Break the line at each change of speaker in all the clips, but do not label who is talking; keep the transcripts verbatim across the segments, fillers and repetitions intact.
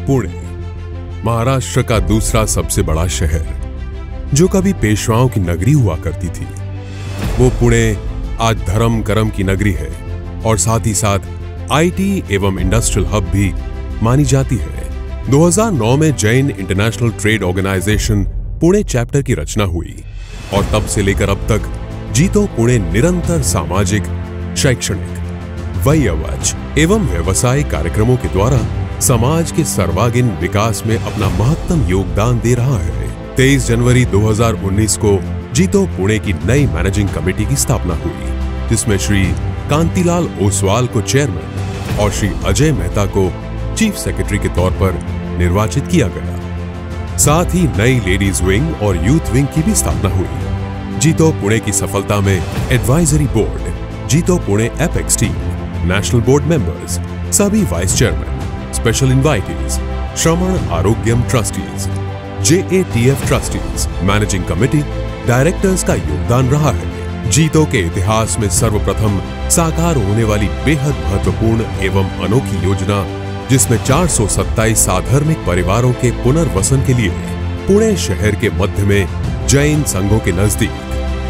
पुणे, महाराष्ट्र का दूसरा सबसे बड़ा शहर, जो कभी पेशवाओं की नगरी हुआ करती थी, वो पुणे आज धर्म कर्म की नगरी है और साथ ही साथ आईटी एवं इंडस्ट्रियल हब भी मानी जाती है। दो हज़ार नौ में Jain international trade organisation Pune chapter की रचना हुई और तब से लेकर अब तक जीतो पुणे निरंतर सामाजिक, शैक्षणिक, वयवच एवं व्यवसायिक कार्यक्रमों के द्वारा समाज के सर्वांगीण विकास में अपना महत्तम योगदान दे रहा है। तेईस जनवरी दो हज़ार उन्नीस को जीतो पुणे की नई मैनेजिंग कमेटी की स्थापना हुई, जिसमें श्री कांतिलाल ओसवाल को चेयरमैन और श्री अजय मेहता को चीफ सेक्रेटरी के तौर पर निर्वाचित किया गया। साथ ही नई लेडीज विंग और यूथ विंग की भी स्थापना हुई। जीतो पुणे की सफलता में advisory board, JITO Pune apex team, national board members, सभी vice chairman, special invitees, Shraman Arogyam trustees, JATF trustees, managing committee, directors का योगदान रहा है। जीतो के इतिहास में सर्वप्रथम साकार होने वाली बेहद महत्वपूर्ण एवं अनोखी योजना, जिसमें चार सौ सत्ताईस साधर्मिक परिवारों के पुनर्वसन के लिए पुणे शहर के मध्य में जैन संघों के नजदीक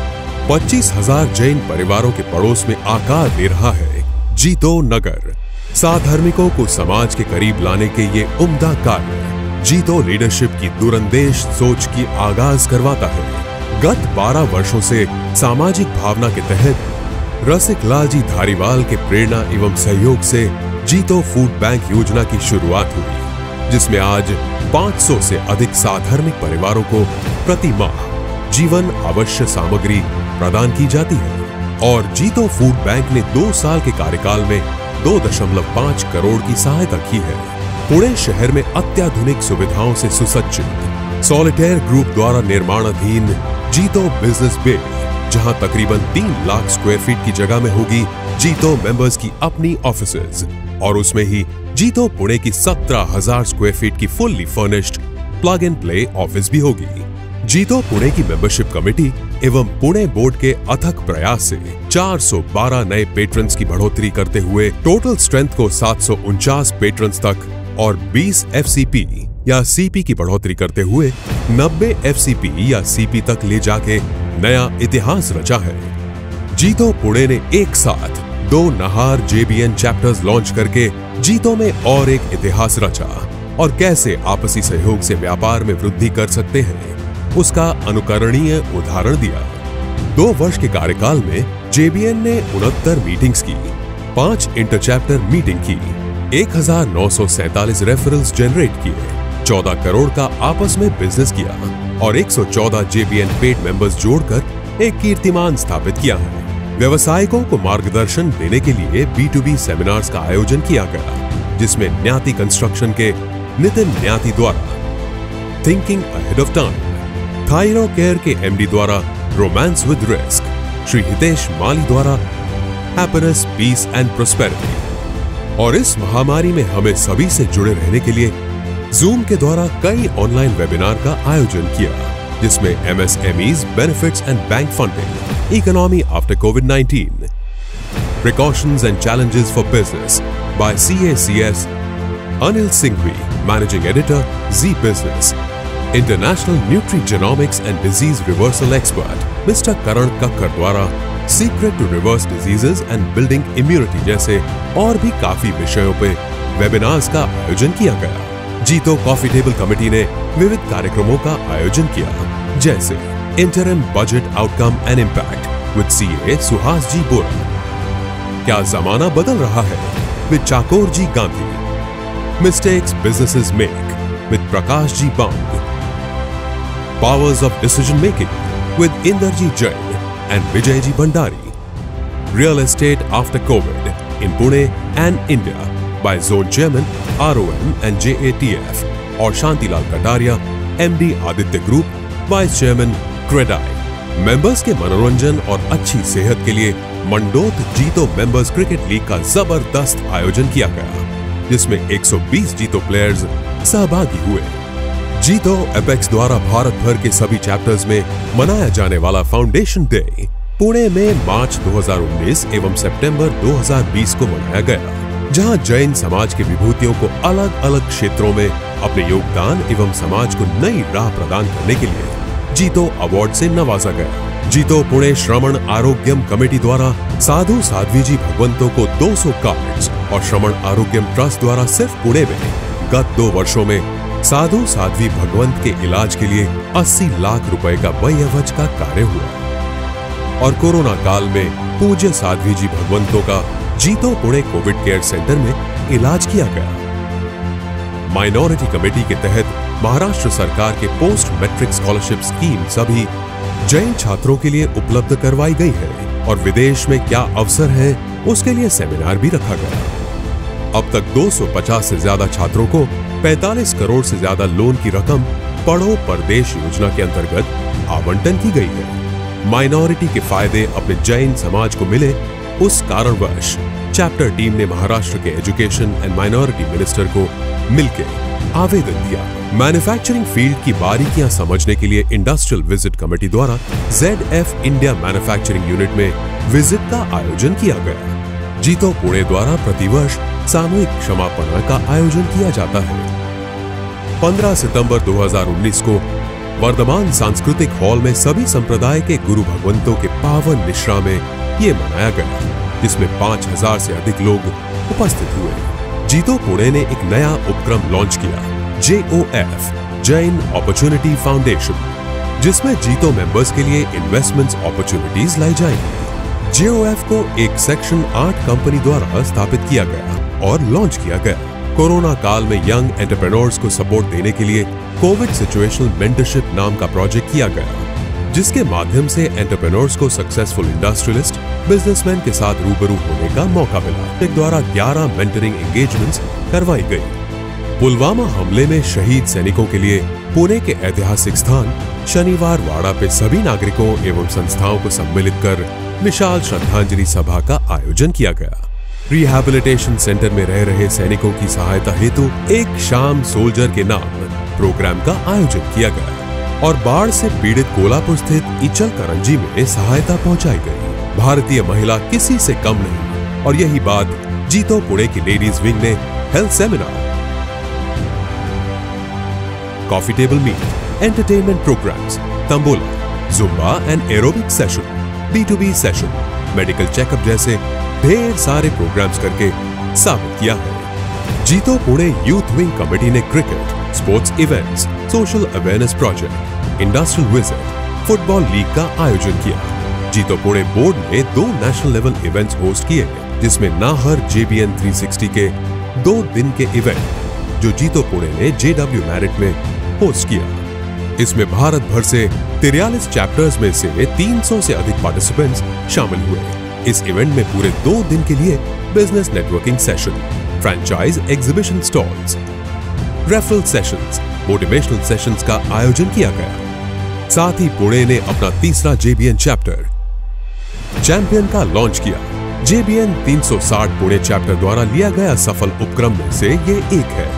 पच्चीस हजार जैन परिवारों के पड़ोस में आकार ले रहा है जीतो नगर। साधर्मिकों को समाज के करीब लाने के ये उम्दा कार्य जीतो लीडरशिप की दूरंदेश सोच की आगाज करवाता है। गत बारह वर्षों से सामाजिक भावना के तहत रसिक लाल जी धारीवाल के प्रेरणा एवं सहयोग से जीतो फूड बैंक योजना की शुरुआत हुई, जिसमें आज पाँच सौ से अधिक साधर्मिक परिवारों को प्रति माह जीवन आवश्यक सामग्री प्रदान की जाती है। और जीतो फूड बैंक ने दो साल के कार्यकाल में दो दशमलव पाँच करोड़ की सहायता की है। पुणे शहर में अत्याधुनिक सुविधाओं से सुसज्जित सॉलिटेयर ग्रुप द्वारा निर्माणाधीन जीतो बिजनेस बे, जहां तकरीबन तीन लाख स्क्वायर फीट की जगह में होगी जीतो मेंबर्स की अपनी ऑफिसेज, और उसमें ही जीतो पुणे की सत्रह हजार स्क्वायर फीट की fully furnished plug and play office भी होगी। जीतो पुणे की मेंबरशिप कमेटी एवं पुणे बोर्ड के अथक प्रयास से चार सौ बारह नए पेट्रन्स की बढ़ोतरी करते हुए टोटल स्ट्रेंथ को सात सौ उनचास पेट्रन्स तक और बीस एफसीपी या सीपी की बढ़ोतरी करते हुए नब्बे एफसीपी या सीपी तक ले जाके नया इतिहास रचा है। जीतो पुणे ने एक साथ दो नहार जेबीएन चैप्टर्स लॉन्च करके जीतो में और एक इतिहास रचा और कैसे आपसी सहयोग से व्यापार में वृद्धि कर सकते हैं, उसका अनुकरणीय उदाहरण दिया। दो वर्ष के कार्यकाल में जेबीएन ने उनहत्तर मीटिंग्स की, पांच इंटर चैप्टर मीटिंग की, एक हजार नौ सौ सैतालीस रेफरल्स जनरेट किए, चौदह करोड़ का आपस में बिजनेस किया और एक सौ चौदह जेबीएन पेड मेंबर्स जोड़कर एक कीर्तिमान स्थापित किया है। व्यवसायिकों को मार्गदर्शन देने के लिए बी टू बी सेमिनार्स का आयोजन किया गया, जिसमें न्याति कंस्ट्रक्शन के नितिन न्याति द्वारा thinking ahead of time, Thyrocare के एमडी द्वारा romance with risk, Shri Hitesh Mali द्वारा हैप्पीनेस, पीस एंड प्रोस्पेरिटी। और इस महामारी में हमें सभी से जुड़े रहने के लिए जूम के द्वारा कई ऑनलाइन वेबिनार का आयोजन किया, जिसमें MSMEs benefits and bank funding, economy after Covid nineteen, precautions and challenges for business by CA CS Anil Singhvi, managing editor, Zee business, international nutrigenomics and disease reversal expert mister Karan Kakkar द्वारा secret to reverse diseases and building immunity जैसे और भी काफी विषयों पे webinars का आयोजन किया गया। जीतो कॉफी टेबल कमेटी ने विविध कार्यक्रमों का आयोजन किया, जैसे interim budget outcome and impact with CA Suhas ji Bora, क्या जमाना बदल रहा है with Chakor ji Gandhi, mistakes businesses make with Prakash ji Bang, Powers of Decision Making with Inderjeet Jain and Vijayji Bhandari, Real Estate After COVID in Pune and India by Zone Chairman R O M and J A T F और Shantilal Kataria, M D Aditya group, vice chairman CREDAI. Members के मनोरंजन और अच्छी सेहत के लिए मंडोत जीतो members cricket league का जबरदस्त आयोजन किया गया, जिसमें एक सौ बीस जीतो प्लेयर्स सहभागी हुए। जीतो एपेक्स द्वारा भारत भर के सभी चैप्टर्स में मनाया जाने वाला फाउंडेशन डे पुणे में मार्च दो हज़ार उन्नीस एवं सितंबर दो हज़ार बीस को मनाया गया, जहां जैन समाज की विभूतियों को अलग अलग क्षेत्रों में अपने योगदान एवं समाज को नई राह प्रदान करने के लिए जीतो अवार्ड से नवाजा गया। जीतो पुणे श्रवण आरोग्यम कमेटी द्वारा साधु साध्वी जी भगवंतों को दो सौ कार्ड्स और श्रवण आरोग्यम ट्रस्ट द्वारा सिर्फ पुणे में गत दो वर्षों में साधु साध्वी भगवंत के इलाज के लिए अस्सी लाख रुपए का व्ययवज का कार्य हुआ। और कोरोना काल में पूज्य साध्वी जी भगवंतों का जीतो पुणे कोविड केयर सेंटर में इलाज किया गया। माइनॉरिटी कमेटी के तहत महाराष्ट्र सरकार के पोस्ट मैट्रिक स्कॉलरशिप स्कीम सभी जैन छात्रों के लिए उपलब्ध करवाई गई है और विदेश में क्या अवसर है उसके लिए सेमिनार भी रखा गया। अब तक दो सौ पचास से ज्यादा छात्रों को पैंतालीस करोड़ से ज्यादा लोन की रकम पढ़ो परदेश योजना के अंतर्गत आवंटन की गई है। माइनॉरिटी के फायदे अपने जैन समाज को मिले, उस कारणवश चैप्टर टीम ने महाराष्ट्र के एजुकेशन एंड माइनॉरिटी मिनिस्टर को मिलकर आवेदन दिया। मैन्युफैक्चरिंग फील्ड की बारीकियां समझने के लिए इंडस्ट्रियल विजिट कमेटी द्वारा Z F India manufacturing unit में विजिट का आयोजन किया गया। जीतो पुणे द्वारा प्रतिवर्ष सामूहिक क्षमापण का आयोजन किया जाता है। पंद्रह सितंबर दो हज़ार उन्नीस को वर्धमान सांस्कृतिक हॉल में सभी संप्रदाय के गुरु भगवंतों के पावन निश्रा में ये मनाया गया, जिसमें पांच हजार से अधिक लोग उपस्थित हुए। जीतो पुणे ने एक नया उपक्रम लॉन्च किया, J O F Jain opportunity foundation, जिसमें जीतो मेंबर्स के लिए इन्वेस्टमेंट्स अपॉर्चुनिटीज लाई जाएंगी। जे ओ एफ को एक सेक्शन आठ कंपनी द्वारा स्थापित किया गया और लॉन्च किया गया। कोरोना काल में यंग एंटरप्रेन्योर्स को सपोर्ट देने के लिए कोविड सिचुएशनल मेंटरशिप नाम का प्रोजेक्ट किया गया, जिसके माध्यम से एंटरप्रेन्योर्स को सक्सेसफुल इंडस्ट्रियलिस्ट, बिजनेसमैन के साथ रूबरू होने का मौका मिला। एक द्वारा ग्यारह मेंटरिंग एंगेजमेंट्स करवाई गई। पुलवामा हमले में शहीद सैनिकों के लिए पुणे के ऐतिहासिक स्थान शनिवार वाड़ा पे सभी नागरिकों एवं संस्थाओं को सम्मिलित कर विशाल श्रद्धांजलि सभा का आयोजन किया गया। रिहैबिलिटेशन सेंटर में रह रहे सैनिकों की सहायता हेतु एक शाम सोल्जर के नाम प्रोग्राम का आयोजन किया गया और बाढ़ से पीड़ित कोल्हापुर स्थित इचल करंजी में सहायता पहुंचाई गई। भारतीय महिला किसी से कम नहीं, और यही बात जीतो पुणे की लेडीज विंग ने health seminar, coffee table meet, entertainment programmes, tambola, Zumba and aerobic session, B to B session, medical checkup जैसे ढेर सारे प्रोग्राम्स करके साबित किया है। JITO Pune youth wing committee ने cricket, sports events, social awareness project, industrial visit, football league का आयोजन किया। जीतो पुणे बोर्ड ने दो नेशनल लेवल इवेंट्स होस्ट किए, जिसमें नाहर जे बी एन तीन सौ साठ के दो दिन के इवेंट जो जीतो पुणे ने जे डब्ल्यू मैरिट में होस्ट किया। इसमें भारत भर से तिरालीस चैप्टर्स में से तीन सौ से अधिक पार्टिसिपेंट्स शामिल हुए। इस इवेंट में पूरे दो दिन के लिए business networking session, franchise exhibition stalls, referral sessions, motivational sessions का आयोजन किया गया। साथ ही पुणे ने अपना तीसरा J B N chapter champion का लॉन्च किया। जे बी एन तीन सौ साठ पुणे चैप्टर द्वारा लिया गया सफल उपक्रम में से ये एक है।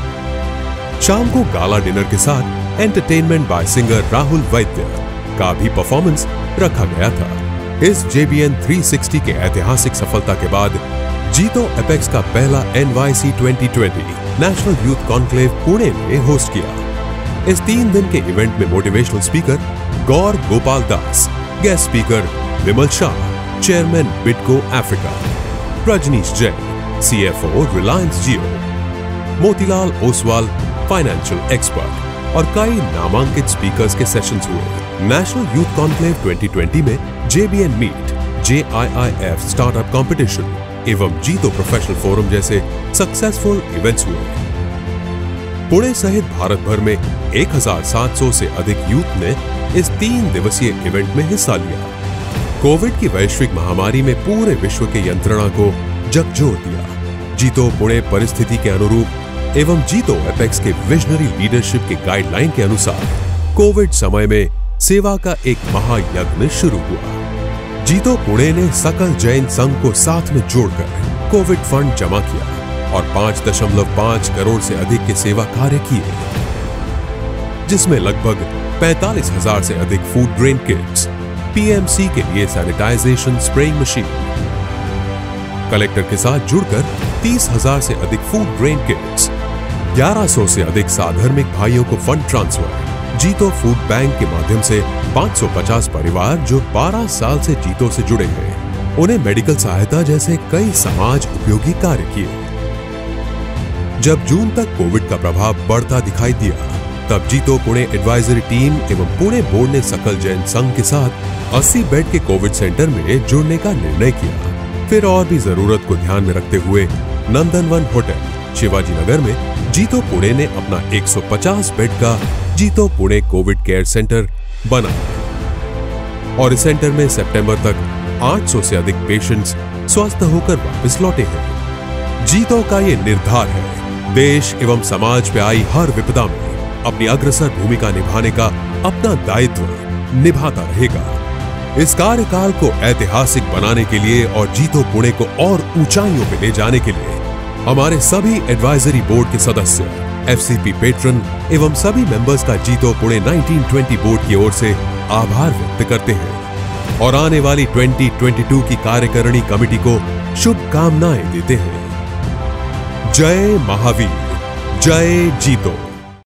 शाम को गाला डिनर के साथ entertainment bye singer Rahul Vaidya का भी परफॉर्मेंस रखा गया था। इस जे बी एन तीन सौ साठ के ऐतिहासिक सफलता के बाद जीतो एपेक्स का पहला N Y C twenty twenty national youth conclave Pune में होस्ट किया। इस तीन दिन के इवेंट में motivational speaker Gaur Gopal Das, guest speaker Vimal Shah, chairman Bidco Africa, Rajneesh Jain, C F O Reliance Jio, Motilal Oswal, financial expert और कई नामांकित स्पीकर्स के सेशंस हुए। National youth conclave twenty twenty में J B N meet, J I I F startup competition एवं जीतो प्रोफेशनल फोरम जैसे successful events हुए। पुणे सहित भारत भर में एक हज़ार सात सौ से अधिक यूथ ने इस तीन दिवसीय इवेंट में हिस्सा लिया। कोविड की वैश्विक महामारी में पूरे विश्व के यंत्रणा को झकझोर दिया। जीतो पुणे परिस्थिति के अनुरूप एवं जीतो एपेक्स के विजनरी लीडरशिप के गाइडलाइन के अनुसार कोविड समय में सेवा का एक महायज्ञ शुरू हुआ। जीतो पुणे ने सकल जैन संघ को साथ में जोड़कर कोविड फंड जमा किया और पांच दशमलव पांच करोड़ से अधिक के सेवा कार्य किए, जिसमें लगभग पैंतालीस हजार से अधिक food grain kits, P M C के लिए सैनिटाइजेशन स्प्रेइंग मशीन, कलेक्टर के साथ जुड़कर तीस हजार से अधिक फूड ग्रेन किट्स, ग्यारह सौ से अधिक साधर्मिक भाइयों को fund transfer. JITO food bank के माध्यम से पाँच सौ पचास परिवार जो बारह साल से जीतो से जुड़े हैं, उन्हें मेडिकल सहायता जैसे कई समाज उपयोगी कार्य किए। जब जून तक कोविड का प्रभाव बढ़ता दिखाई दिया, तब जीतो पुणे एडवाइजरी टीम एवं पुणे बोर्ड ने सकल जैन संघ के साथ अस्सी बेड के कोविड सेंटर में जुड़ने का निर्णय किया। फिर और भी जरूरत को ध्यान में रखते हुए नंदनवन होटल शिवाजी नगर में जीतो पुणे ने अपना एक सौ पचास बेड का जीतो पुणे कोविड केयर सेंटर बनाया और इस सेंटर में सितंबर तक आठ सौ से अधिक पेशेंट्स स्वस्थ होकर वापस लौटे हैं। जीतो का ये निर्धार है देश एवं समाज पे आई हर विपदा में अपनी अग्रसर भूमिका निभाने का अपना दायित्व निभाता रहेगा। इस कार्यकाल को ऐतिहासिक बनाने के लिए और जीतो पुणे को और ऊंचाइयों पे ले जाने के लिए हमारे सभी एडवाइजरी बोर्ड के सदस्य, एफसीपी पेट्रन एवं सभी मेंबर्स का जीतो पुणे उन्नीस सौ बीस बोर्ड की ओर से आभार व्यक्त करते हैं और आने वाली दो हज़ार बाईस की कार्यकारिणी कमेटी को शुभकामनाएं देते हैं। जय महावीर, जय जीतो।